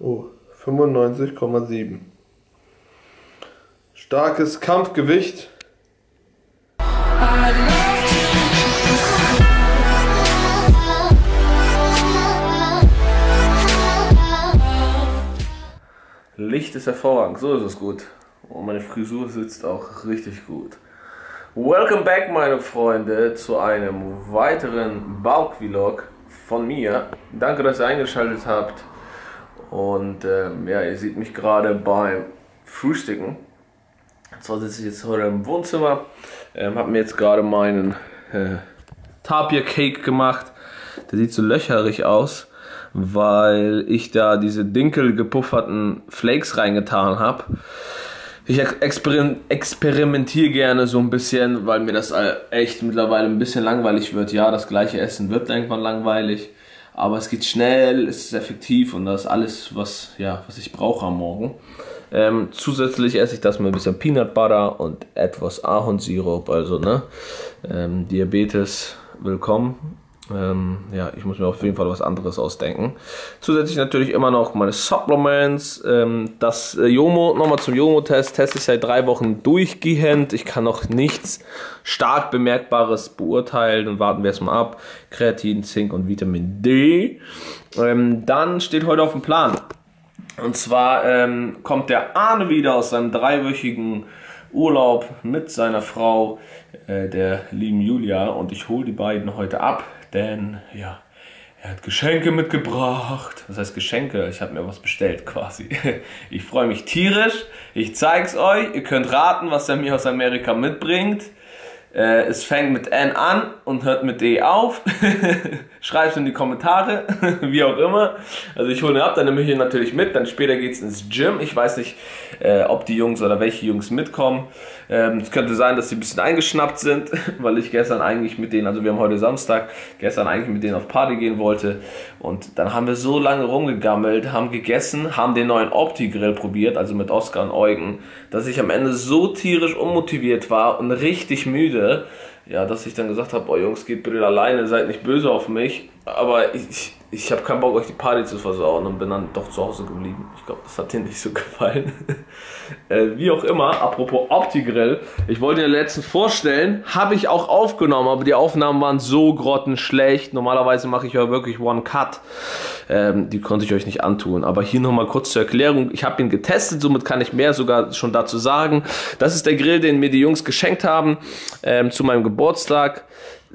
Oh, 95,7. Starkes Kampfgewicht. Licht ist hervorragend, so ist es gut. Und meine Frisur sitzt auch richtig gut. Welcome back, meine Freunde, zu einem weiteren Bulk-Vlog von mir. Danke, dass ihr eingeschaltet habt. Und ja, ihr seht mich gerade beim Frühstücken. Zwar sitze ich jetzt heute im Wohnzimmer, habe mir jetzt gerade meinen Tapir Cake gemacht. Der sieht so löcherig aus, weil ich da diese Dinkel gepufferten Flakes reingetan habe. Ich experimentiere gerne so ein bisschen, weil mir das echt mittlerweile ein bisschen langweilig wird. Ja, das gleiche Essen wird irgendwann langweilig, aber es geht schnell, es ist effektiv und das ist alles, was ich brauche am Morgen. Zusätzlich esse ich das mit ein bisschen Peanut Butter und etwas Ahornsirup, also ne, Diabetes willkommen. Ja, ich muss mir auf jeden Fall was anderes ausdenken. Zusätzlich natürlich immer noch meine Supplements. Das Yomo, nochmal zum Yomo-Test, teste ich seit 3 Wochen durchgehend. Ich kann noch nichts stark Bemerkbares beurteilen und warten wir es mal ab. Kreatin, Zink und Vitamin D. Dann steht heute auf dem Plan. Und zwar kommt der Arne wieder aus seinem 3-wöchigen Urlaub mit seiner Frau, der lieben Julia, und ich hole die beiden heute ab. Denn, ja, er hat Geschenke mitgebracht. Das heißt Geschenke, ich habe mir was bestellt quasi. Ich freue mich tierisch. Ich zeig's euch. Ihr könnt raten, was er mir aus Amerika mitbringt. Es fängt mit N an und hört mit E auf. Schreibt es in die Kommentare, wie auch immer. Also ich hole ihn ab, dann nehme ich ihn natürlich mit. Dann später geht es ins Gym. Ich weiß nicht, ob die Jungs oder welche Jungs mitkommen. Es könnte sein, dass sie ein bisschen eingeschnappt sind, weil ich gestern eigentlich mit denen, also wir haben heute Samstag, gestern eigentlich mit denen auf Party gehen wollte. Und dann haben wir so lange rumgegammelt, haben gegessen, haben den neuen Opti-Grill probiert, also mit Oskar und Eugen, dass ich am Ende so tierisch unmotiviert war und richtig müde, ja, dass ich dann gesagt habe, boah Jungs, geht bitte alleine, seid nicht böse auf mich, aber ich habe keinen Bock, euch die Party zu versauen und bin dann doch zu Hause geblieben. Ich glaube, das hat denen nicht so gefallen. Wie auch immer, apropos Opti-Grill, ich wollte den letzten vorstellen, habe ich auch aufgenommen, aber die Aufnahmen waren so grottenschlecht. Normalerweise mache ich ja wirklich One-Cut. Die konnte ich euch nicht antun. Aber hier nochmal kurz zur Erklärung. Ich habe ihn getestet, somit kann ich mehr sogar schon dazu sagen. Das ist der Grill, den mir die Jungs geschenkt haben zu meinem Geburtstag.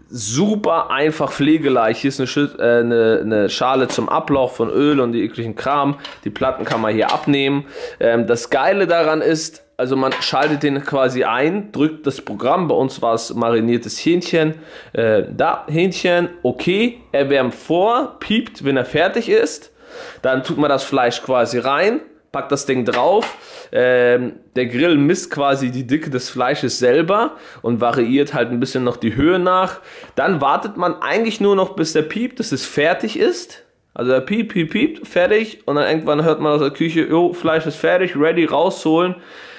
Super einfach pflegeleicht. Hier ist eine Schale zum Ablauf von Öl und die ekligen Kram. Die Platten kann man hier abnehmen. Das Geile daran ist, also man schaltet den quasi ein, drückt das Programm, bei uns war es mariniertes Hähnchen, da Hähnchen, okay, er wärmt vor, piept, wenn er fertig ist, dann tut man das Fleisch quasi rein, packt das Ding drauf, der Grill misst quasi die Dicke des Fleisches selber und variiert halt ein bisschen noch die Höhe nach, dann wartet man eigentlich nur noch, bis der piept, dass es fertig ist. Also er piept, fertig und dann irgendwann hört man aus der Küche, jo, Fleisch ist fertig, ready, rausholen.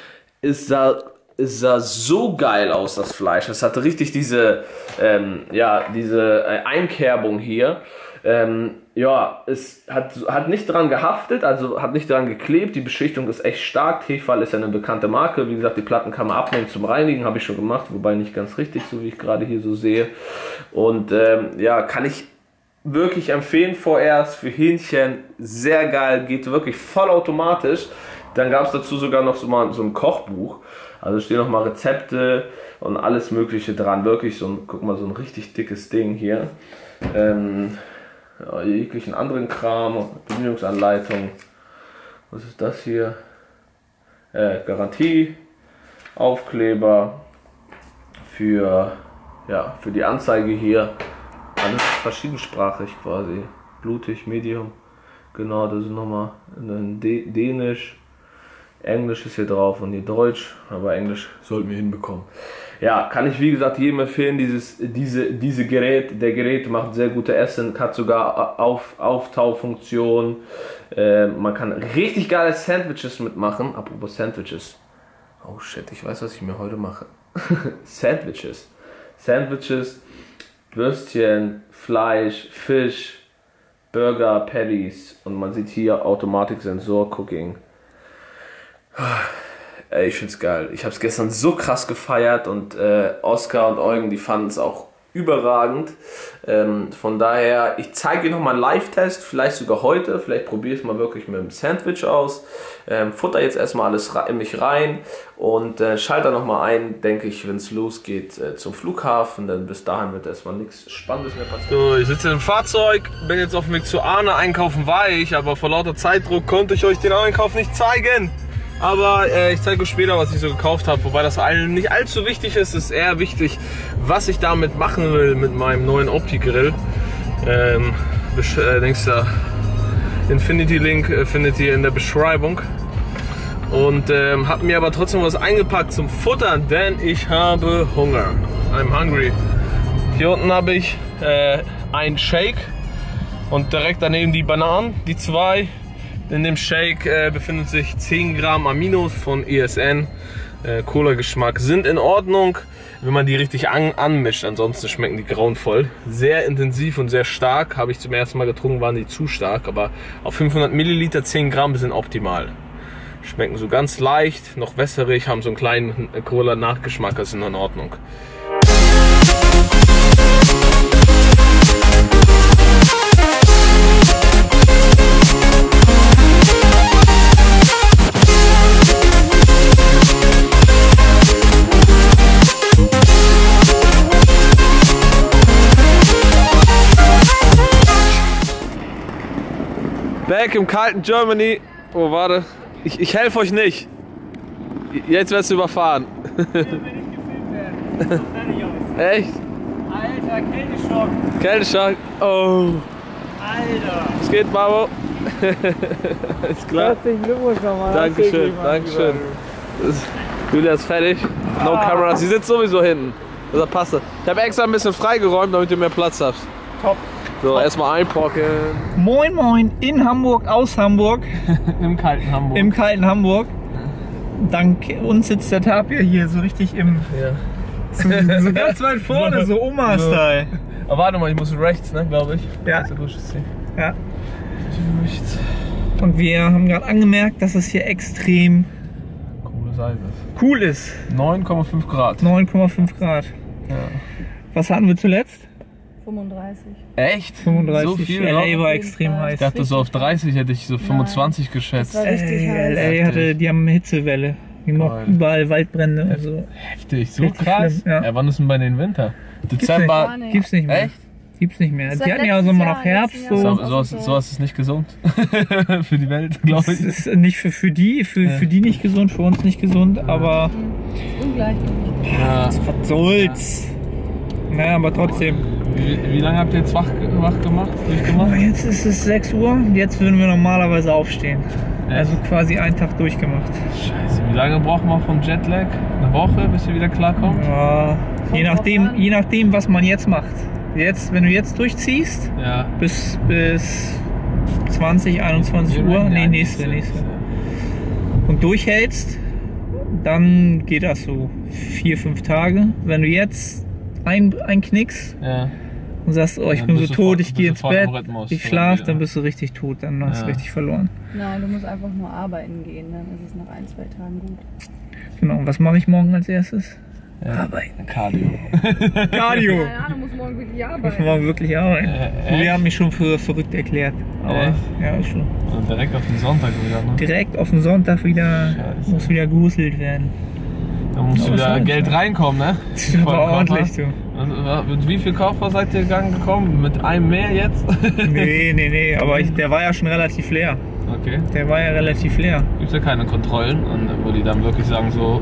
Es sah so geil aus, das Fleisch. Es hatte richtig diese Einkerbung hier. Ja, es hat nicht dran gehaftet, also hat nicht dran geklebt. Die Beschichtung ist echt stark. Tefal ist ja eine bekannte Marke. Wie gesagt, die Platten kann man abnehmen zum Reinigen, habe ich schon gemacht, wobei nicht ganz richtig, so wie ich gerade hier so sehe. Und ja, kann ich wirklich empfehlen vorerst für Hähnchen. Sehr geil, geht wirklich vollautomatisch. Dann gab es dazu sogar noch so ein Kochbuch. Also stehen noch mal Rezepte und alles Mögliche dran. Wirklich guck mal, so ein richtig dickes Ding hier. Ja, jeglichen anderen Kram, Bedienungsanleitung. Was ist das hier? Garantie, Aufkleber für die Anzeige hier. Alles verschiedensprachig quasi. Blutig, Medium. Genau, das ist nochmal in Dänisch. Englisch ist hier drauf und hier Deutsch, aber Englisch sollten wir hinbekommen. Ja, kann ich wie gesagt jedem empfehlen, diese Gerät. Der Gerät macht sehr gute Essen, hat sogar Auftaufunktion. Man kann richtig geile Sandwiches mitmachen. Apropos Sandwiches. Oh shit, ich weiß, was ich mir heute mache. Sandwiches, Würstchen, Fleisch, Fisch, Burger Patties und man sieht hier Automatic Sensor Cooking. Ey, ich find's geil. Ich hab's gestern so krass gefeiert und Oskar und Eugen, die fanden es auch überragend. Von daher, ich zeige dir nochmal einen Live-Test, vielleicht sogar heute. Vielleicht probiere ich es mal wirklich mit dem Sandwich aus. Futter jetzt erstmal alles in mich rein und schalte dann nochmal ein, denke ich, wenn es losgeht zum Flughafen. Denn bis dahin wird erstmal nichts Spannendes mehr passieren. So, ich sitze im Fahrzeug, bin jetzt auf dem Weg zu Arne. Einkaufen war ich, aber vor lauter Zeitdruck konnte ich euch den Einkauf nicht zeigen. Aber ich zeige euch später, was ich so gekauft habe, wobei das nicht allzu wichtig ist. Es ist eher wichtig, was ich damit machen will mit meinem neuen Opti-Grill. Denkst du, Infinity-Link findet ihr in der Beschreibung. Und habe mir aber trotzdem was eingepackt zum Futtern, denn ich habe Hunger. I'm hungry. Hier unten habe ich einen Shake und direkt daneben die Bananen, die zwei. In dem Shake befindet sich 10 Gramm Aminos von ESN. Cola-Geschmack sind in Ordnung, wenn man die richtig anmischt. Ansonsten schmecken die grauenvoll. Sehr intensiv und sehr stark. Habe ich zum ersten Mal getrunken, waren die zu stark. Aber auf 500 Milliliter 10 Gramm sind optimal. Schmecken so ganz leicht, noch wässerig, haben so einen kleinen Cola-Nachgeschmack. Das ist in Ordnung. Back im kalten Germany. Oh, warte. Ich helfe euch nicht. Jetzt wirst du überfahren. Ich will nicht gefilmt werden. So fertig aus. Echt? Alter, Kälteschock. Kälteschock. Oh. Alter. Was geht, Babo? Ist klar. Herzlichen Glückwunsch nochmal. Dankeschön, Dankeschön. Julia ist fertig. No camera. Sie sitzt sowieso hinten. Das passt. Ich habe extra ein bisschen freigeräumt, damit ihr mehr Platz habt. Top. So, erstmal einpacken. Moin moin, in Hamburg, aus Hamburg. Im kalten Hamburg. Im kalten Hamburg. Dank uns sitzt der Tapir hier so richtig im... Ja. So ganz weit vorne, so Oma-Style. Aber warte mal, ich muss rechts, ne, glaube ich. Ja. So Ja. Rechts. Und wir haben gerade angemerkt, dass es hier extrem Cooles Eis. cool ist. 9,5 Grad. 9,5 Grad. Ja. Was hatten wir zuletzt? 35. Echt? 35. So viel? LA war extrem heiß. Ich dachte so auf 30 hätte ich so 25 geschätzt. Das war richtig heiß. LA die haben eine Hitzewelle. Die haben auch überall Waldbrände und so. Heftig, so Richtig krass. schlimm, ja. Wann ist denn bei den Winter? Dezember. nicht. Gibt's nicht mehr. Echt? Gibt's nicht mehr. Das Die war hatten ja letztes immer Jahr, noch Herbst. letztes Jahr. So. Sowas ist nicht gesund. Für die Welt, glaube Das ich. ist nicht für die nicht gesund, für uns nicht gesund, aber Ungleichgewicht. Ja. was soll's. Naja, aber trotzdem. Wie lange habt ihr jetzt wach gemacht? Oh, jetzt ist es 6 Uhr und jetzt würden wir normalerweise aufstehen. Also quasi einen Tag durchgemacht. Scheiße, wie lange braucht man vom Jetlag? Eine Woche, bis ihr wieder klarkommt? Ja, je nachdem, was man jetzt macht. Jetzt, wenn du jetzt durchziehst, Ja. bis 20, 21 Uhr, nee, nächste. Und durchhältst, dann geht das so 4, 5 Tage. Wenn du jetzt einknickst Ja. und sagst, oh, ich Dann bin so bist du tot, sofort- ich gehe bist ins sofort im Bett, Rhythmus, ich dann schlafe, wieder. dann bist du richtig tot, dann hast du Ja. richtig verloren. Nein, du musst einfach nur arbeiten gehen, dann ist es nach 1, 2 Tagen gut. Genau, und was mache ich morgen als erstes? Ja. Arbeiten. Cardio. Cardio! Ja, du musst morgen wirklich Ich arbeiten. morgen wirklich arbeiten. Echt? Wir haben mich schon für verrückt erklärt. Aber Echt? ja, ist schon. Und direkt auf den Sonntag wieder, ne? Direkt auf den Sonntag wieder, Scheiße. muss wieder geguselt werden. Da muss Aber wieder schon, Geld schon. reinkommen, ne? Das ist aber ordentlich, du. Mit wie viel Kaufhaus seid ihr gekommen? Mit einem mehr jetzt? Nee, aber der war ja schon relativ leer. Okay. Der war ja relativ leer. Gibt es ja keine Kontrollen, wo die dann wirklich sagen, so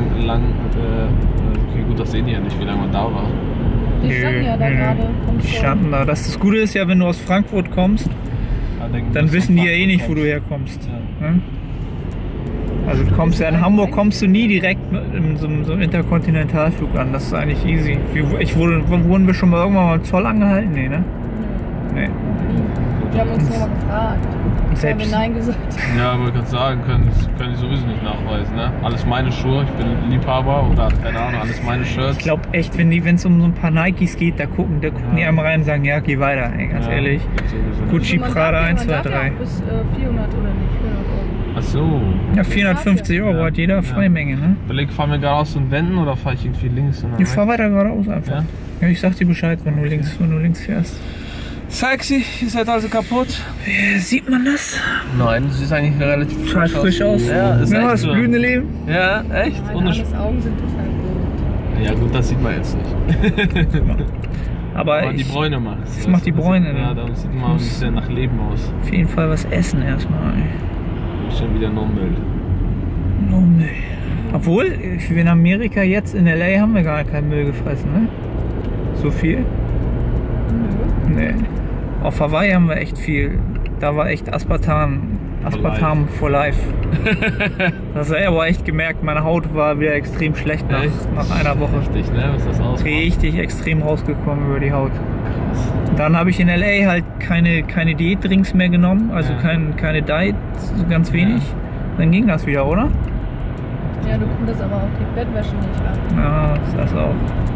okay, gut, das sehen die ja nicht, wie lange man da war. Die standen ja da gerade. Die standen da. Das Gute ist ja, wenn du aus Frankfurt kommst, dann wissen die ja eh nicht, wo du herkommst. Ja. Ne? Also du kommst ja in Hamburg, kommst du nie direkt in so einem Interkontinentalflug an. Das ist eigentlich easy. Wurden wir schon mal irgendwann mal im Zoll angehalten? Nee, ne? Nee. Die haben uns nur mal gefragt. haben wir Nein gesagt. Ja, aber ich kann sagen, können die sowieso nicht nachweisen, ne? Alles meine Schuhe, ich bin Liebhaber oder keine Ahnung, alles meine Shirts. Ich glaube echt, wenn es um so ein paar Nikes geht, da gucken die einmal rein und sagen, ja, geh weiter, ey, ganz ehrlich. Gucci, Prada, 1, 2, 3. Ja bis 400 oder nicht, 400 Euro. Ach so. Ja, 450 Euro hat jeder Freimenge, ne? Überleg, fahren wir geradeaus und wenden oder fahre ich irgendwie links? Ich fahr weiter geradeaus einfach. Ja? Ja, ich sag dir Bescheid, wenn du links fährst. Sexy, ihr seid also kaputt? Sieht man das? Nein, das sieht eigentlich relativ Frisch aus. Ja, ist echt das so. blühende Leben. Ja, echt? Meine Augen sind total rot. Ja gut, das sieht man jetzt nicht. Aber die Bräune macht es. Das macht die Bräune. Ja, da sieht man ein bisschen nach Leben aus. Auf jeden Fall was essen erstmal. Schon wieder No-Müll. No-Müll. Obwohl, in Amerika jetzt, in LA haben wir gar keinen Müll gefressen, ne? So viel? Nee. Auf Hawaii haben wir echt viel. Da war echt Aspartam for life. Das habe ich aber echt gemerkt, meine Haut war wieder extrem schlecht nach einer Woche. Richtig, ne? Was das ausmacht. Richtig extrem rausgekommen über die Haut. Krass. Dann habe ich in LA halt keine Diätdrinks mehr genommen, also keine Diet, so ganz wenig. Dann ging das wieder, oder? Ja, du konntest aber auch die Bettwäsche nicht ab. Ja, das auch.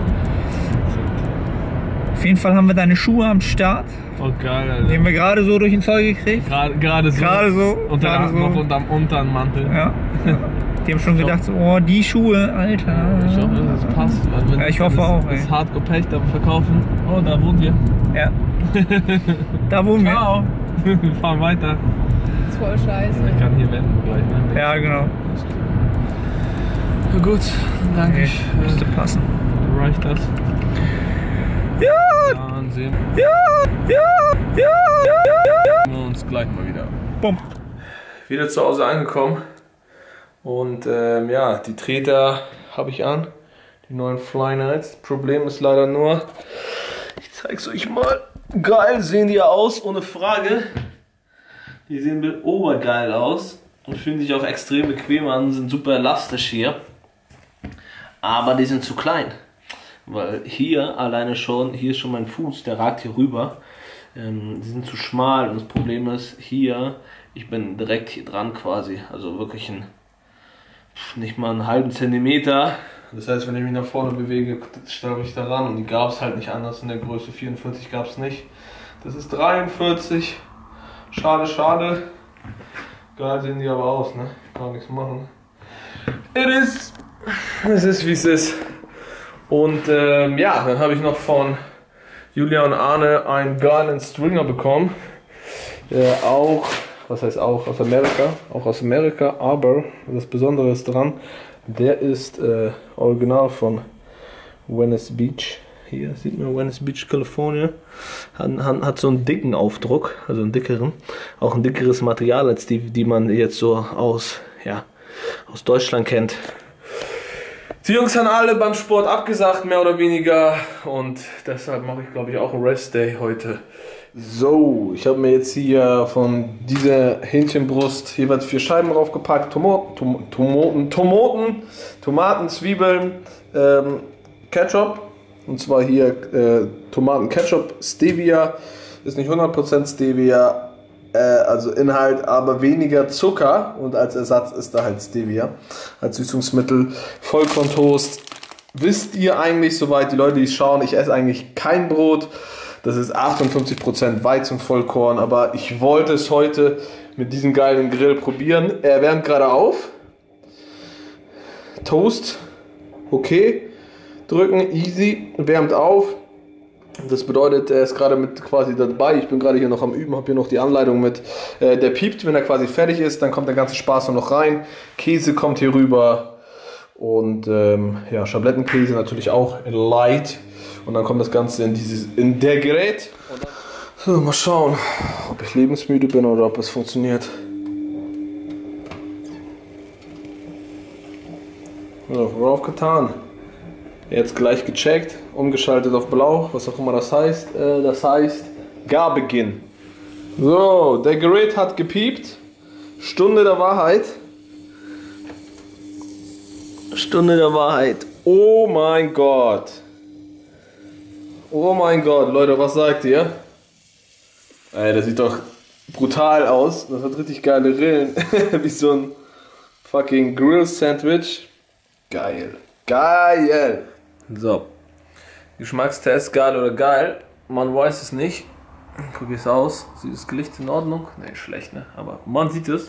Auf jeden Fall haben wir deine Schuhe am Start. Oh geil, Alter. Die haben wir gerade so durch den Zoll gekriegt. Gerade so. Und dann noch unterm Mantel. Ja. Die haben schon gedacht, so, oh, die Schuhe, Alter. Ich hoffe, das passt. Also ja, ich hoffe auch, ey. Das Hardcore-Pech da verkaufen. Oh, da wohnen wir. Ja. Da wohnen wir. Ciao. Wir fahren weiter. Das ist voll scheiße. Ich kann hier wenden gleich, ne? Ja, genau. Na gut, danke. Okay, müsste passen. Reicht das? Ja! Wahnsinn. Ja! Wir uns gleich mal wieder. Bumm. Wieder zu Hause angekommen. Und ja, die Treter habe ich an. Die neuen Fly Nights. Problem ist leider nur, ich zeig's euch mal. Geil sehen die aus, ohne Frage. Die sehen obergeil aus. Und fühlen sich auch extrem bequem an. Sind super elastisch hier. Aber die sind zu klein. Weil hier alleine schon, hier ist schon mein Fuß, der ragt hier rüber. Die sind zu schmal und das Problem ist hier, ich bin direkt hier dran quasi, also wirklich nicht mal einen halben Zentimeter. Das heißt, wenn ich mich nach vorne bewege, stelle ich da ran und die gab es halt nicht anders, in der Größe 44 gab es nicht. Das ist 43, schade. Geil sehen die aber aus, ne? Kann nichts machen. Es ist wie es ist. Und ja, dann habe ich noch von Julia und Arne einen geilen Stringer bekommen. Der auch, was heißt auch, aus Amerika, aber das Besondere ist dran, der ist original von Venice Beach. Hier sieht man Venice Beach, California. Hat so einen dicken Aufdruck, also einen dickeren. Auch ein dickeres Material als die man jetzt so aus Deutschland kennt. Die Jungs haben alle beim Sport abgesagt, mehr oder weniger. Und deshalb mache ich, glaube ich, auch einen Rest-Day heute. So, ich habe mir jetzt hier von dieser Hähnchenbrust jeweils 4 Scheiben draufgepackt. Tomaten, Zwiebeln, Ketchup. Und zwar hier Tomaten, Ketchup, Stevia. Ist nicht 100% Stevia. Also Inhalt, aber weniger Zucker und als Ersatz ist da halt Stevia als Süßungsmittel. Vollkorntoast. Wisst ihr eigentlich soweit, die Leute, die schauen, ich esse eigentlich kein Brot. Das ist 58% Weizenvollkorn, aber ich wollte es heute mit diesem geilen Grill probieren. Er wärmt gerade auf. Toast, okay. Drücken, easy, wärmt auf. Das bedeutet, er ist gerade mit quasi dabei. Ich bin gerade hier noch am Üben, habe hier noch die Anleitung mit. Der piept, wenn er quasi fertig ist, dann kommt der ganze Spaß noch rein. Käse kommt hier rüber und ja, Schablettenkäse natürlich auch in light. Und dann kommt das Ganze in der Gerät. So, mal schauen, ob ich lebensmüde bin oder ob es funktioniert. So, drauf getan. Jetzt gleich gecheckt, umgeschaltet auf blau, was auch immer das heißt. Das heißt Garbeginn. So, der Gerät hat gepiept. Stunde der Wahrheit. Stunde der Wahrheit. Oh mein Gott. Oh mein Gott, Leute, was sagt ihr? Ey, das sieht doch brutal aus. Das hat richtig geile Rillen. Wie so ein fucking Grill-Sandwich. Geil. Geil. So. Geschmackstest, geil oder geil? Man weiß es nicht. Probier's aus. Sieht das Gelicht in Ordnung? Ne, schlecht, ne? Aber man sieht es.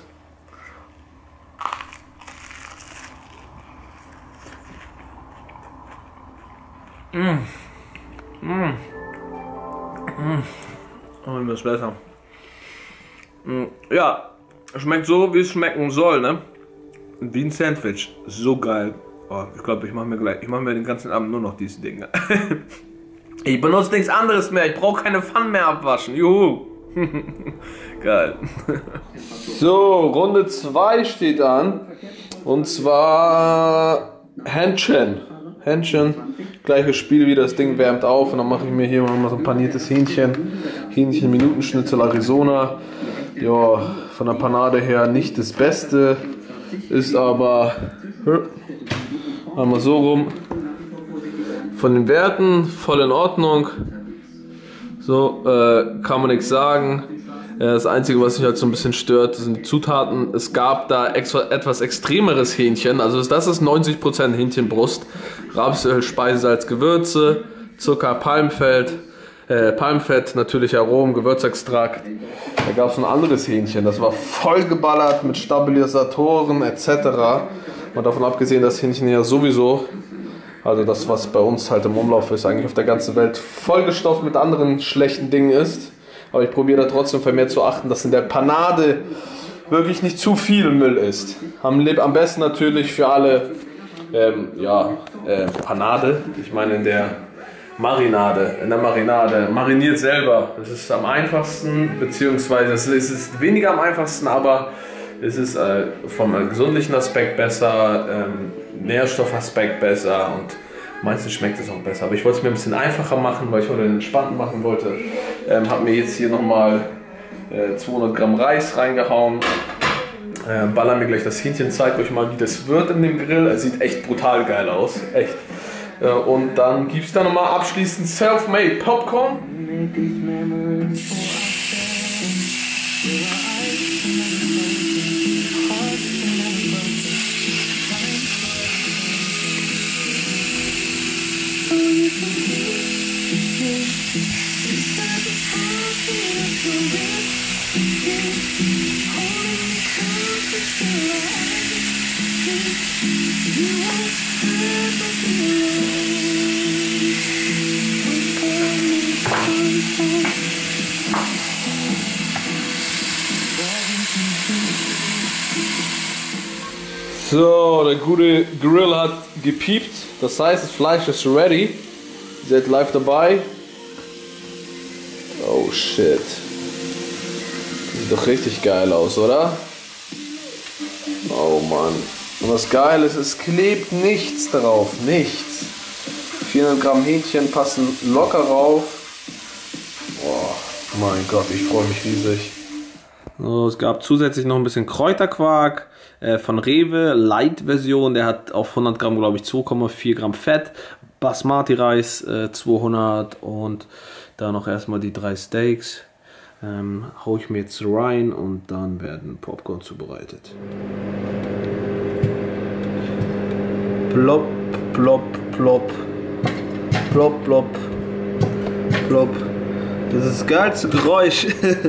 Oh, das ist besser. Ja, schmeckt so, wie es schmecken soll, ne? Wie ein Sandwich. So geil. Oh, ich glaube, ich mache mir den ganzen Abend nur noch diese Dinge. Ich benutze nichts anderes mehr. Ich brauche keine Pfannen mehr abwaschen. Juhu. Geil. So, Runde 2 steht an. Und zwar Hähnchen. Hähnchen. Gleiches Spiel wie das Ding wärmt auf. Und dann mache ich mir hier mal so ein paniertes Hähnchen. Hähnchen-Minutenschnitzel Arizona. Ja, von der Panade her nicht das Beste. Ist aber einmal so rum. Von den Werten voll in Ordnung. So, kann man nichts sagen. Das Einzige, was mich halt so ein bisschen stört, sind die Zutaten. Es gab da etwas extremeres Hähnchen. Also das ist 90% Hähnchenbrust. Rapsöl, Speisesalz, Gewürze, Zucker, Palmfett, natürlich Aromen, Gewürzextrakt. Da gab es ein anderes Hähnchen, das war voll geballert mit Stabilisatoren etc. Mal davon abgesehen, dass Hähnchen ja sowieso, also das, was bei uns halt im Umlauf ist, eigentlich auf der ganzen Welt vollgestopft mit anderen schlechten Dingen ist. Aber ich probiere da trotzdem vermehrt zu achten, dass in der Panade wirklich nicht zu viel Müll ist. Am besten natürlich für alle Panade, ich meine in der Marinade, mariniert selber. Das ist am einfachsten, beziehungsweise es ist weniger am einfachsten, aber es ist vom gesundlichen Aspekt besser, Nährstoffaspekt besser und meistens schmeckt es auch besser. Aber ich wollte es mir ein bisschen einfacher machen, weil ich heute einen entspannten machen wollte. Habe mir jetzt hier nochmal 200 Gramm Reis reingehauen. Baller mir gleich das Hähnchen, zeigt euch mal, wie das wird in dem Grill. Es sieht echt brutal geil aus, echt. Und dann gibt es da nochmal abschließend Self-Made Popcorn. So, der gute Grill hat gepiept, das heißt, das Fleisch ist ready. Ihr seid live dabei. Oh shit. Sieht doch richtig geil aus, oder? Oh Mann. Und das Geile ist, es klebt nichts drauf, nichts. 400 Gramm Hähnchen passen locker rauf. Oh mein Gott, ich freue mich riesig. So, es gab zusätzlich noch ein bisschen Kräuterquark von Rewe, Light-Version, der hat auf 100 Gramm, glaube ich, 2,4 Gramm Fett. Basmati-Reis 200 und da noch erstmal die 3 Steaks. Hau ich mir jetzt rein und dann werden Popcorn zubereitet. Plop, plop, plop. Plop, plop. Plop. Das ist das geilste Geräusch.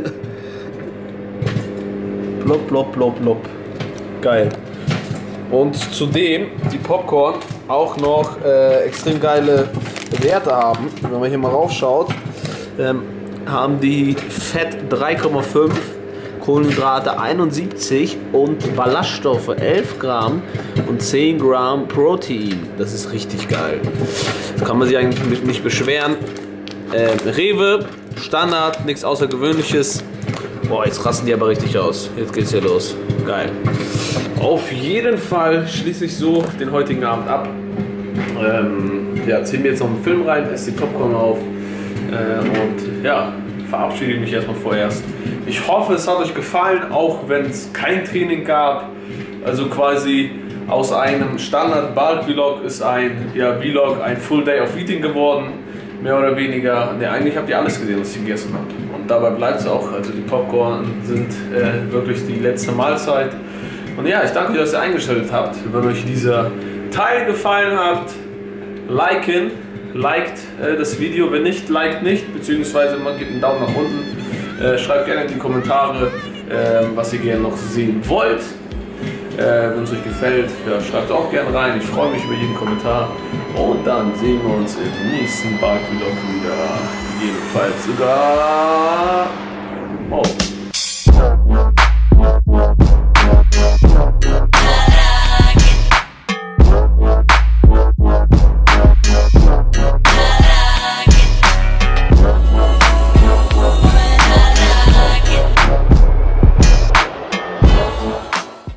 Plop, plop, plop, plop. Geil. Und zudem die Popcorn auch noch extrem geile Werte haben. Wenn man hier mal raufschaut, haben die Fett 3,5, Kohlenhydrate 71 und Ballaststoffe 11 Gramm und 10 Gramm Protein. Das ist richtig geil. Das kann man sich eigentlich nicht beschweren. Rewe, Standard, nichts Außergewöhnliches. Boah, jetzt rasten die aber richtig aus. Jetzt geht's hier los. Geil. Auf jeden Fall schließe ich so den heutigen Abend ab. Ja, zieh mir jetzt noch einen Film rein, esse die Popcorn auf und ja, verabschiede mich erstmal vorerst. Ich hoffe, es hat euch gefallen, auch wenn es kein Training gab. Also quasi aus einem Standard-Bulk-Vlog ist ein Vlog, ein Full Day of Eating geworden. Mehr oder weniger. Ne, eigentlich habt ihr alles gesehen, was ich gegessen habe. Und dabei bleibt es auch. Also die Popcorn sind wirklich die letzte Mahlzeit. Und ja, ich danke euch, dass ihr eingeschaltet habt. Wenn euch dieser Teil gefallen hat, liked das Video. Wenn nicht, liked nicht, beziehungsweise man gibt einen Daumen nach unten. Schreibt gerne in die Kommentare, was ihr gerne noch sehen wollt. Wenn es euch gefällt, ja, schreibt auch gerne rein. Ich freue mich über jeden Kommentar. Und dann sehen wir uns im nächsten Balk-Vlog wieder. Jedenfalls sogar morgen.